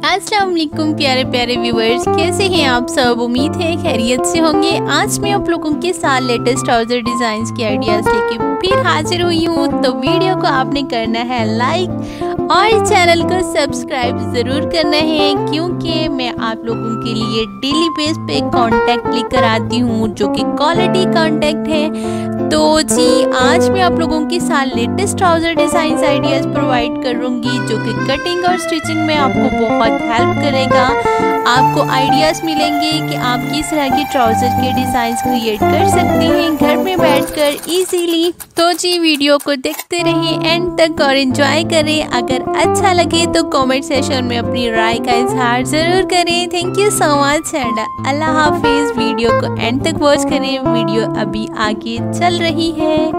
अस्सलाम वालेकुम प्यारे प्यारे व्यूवर्स, कैसे हैं आप सब। उम्मीद है खैरियत से होंगे। आज मैं आप लोगों के साथ लेटेस्ट ट्राउज़र डिज़ाइंस के आइडियाज़ लेके फिर हाजिर हुई हूँ। तो वीडियो को आपने करना है लाइक और चैनल को सब्सक्राइब ज़रूर करना है, क्योंकि मैं आप लोगों के लिए डेली बेस पे कॉन्टेक्ट लेकर आती हूँ जो कि क्वालिटी कॉन्टेक्ट है। तो जी आज मैं आप लोगों के साथ latest trouser designs ideas provide करूँगी जो कि कटिंग और स्टिचिंग में आपको बहुत हेल्प करेगा। आपको आइडियाज़ मिलेंगे कि आप किस तरह की ट्राउज़र के डिज़ाइंस क्रिएट कर सकते हैं घर में बैठकर इजीली। तो जी वीडियो को देखते रहिए एंड तक और एंजॉय करें। अगर अच्छा लगे तो कमेंट सेक्शन में अपनी राय का इजहार ज़रूर करें। Thank you so much and अल्लाह हाफिज़। वीडियो को एंड तक वॉच करें, वीडियो अभी आगे चल रही है।